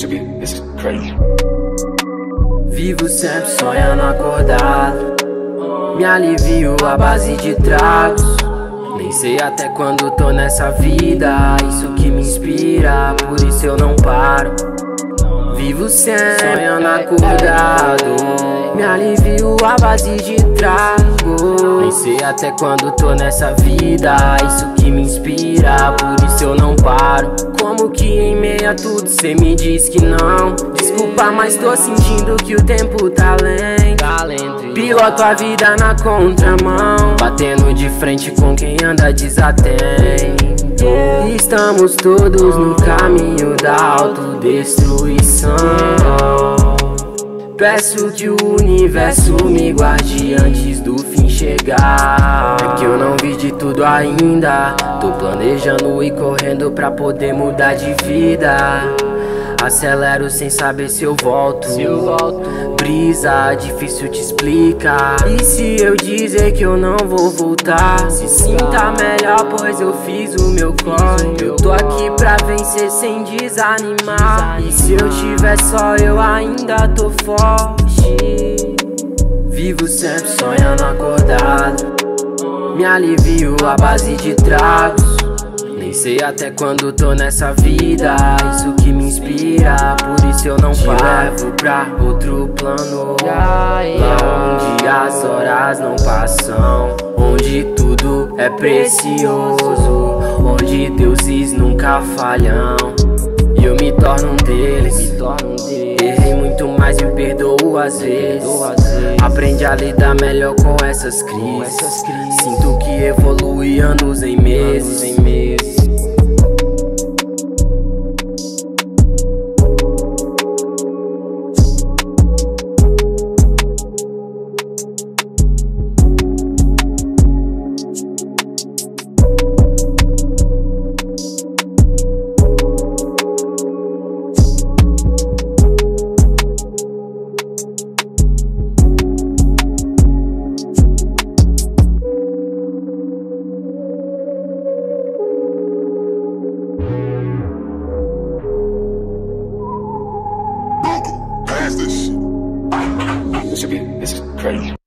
This is crazy. Vivo sempre sonhando acordado, me alivio à base de tragos. Nem sei até quando tô nessa vida, isso que me inspira, por isso eu não paro. Vivo sempre sonhando acordado, me alivio à base de trago. Nem sei até quando tô nessa vida, isso que me inspira, por isso eu não paro. Como que em meio a tudo cê me diz que não? Desculpa, mas tô sentindo que o tempo tá lento. Piloto a vida na contramão, batendo de frente com quem anda desatento. Estamos todos no caminho da autodestruição. Peço que o universo me guarde antes do fim chegar. É que eu não vi de tudo ainda, tô planejando e correndo pra poder mudar de vida. Acelero sem saber se eu volto. Brisa, difícil te explicar. E se eu dizer que eu não vou voltar? Se sinta melhor, pois eu fiz o meu corre. Eu tô aqui pra vencer sem desanimar. E se eu tiver só, eu ainda tô forte. Vivo sempre sonhando acordado, me alivio à base de tragos. Nem sei até quando tô nessa vida, isso que me inspira, por isso eu não paro. Te levo pra outro plano, lá onde as horas não passam, onde tudo é precioso, onde deuses nunca falham. E eu me torno um deles. Errei muito, mas me perdoo às vezes. Aprende a lidar melhor com essas crises. Sinto que evolui anos em meses. This is crazy.